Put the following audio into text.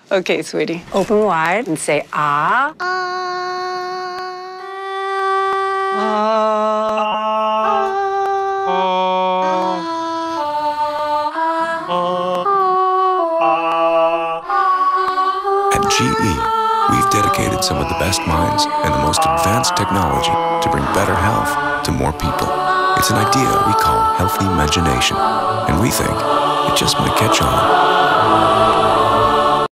Okay, sweetie. Open wide and say ah. At GE, we've dedicated some of the best minds and the most advanced technology to bring better health to more people. It's an idea we call healthy imagination, and we think it just might catch on.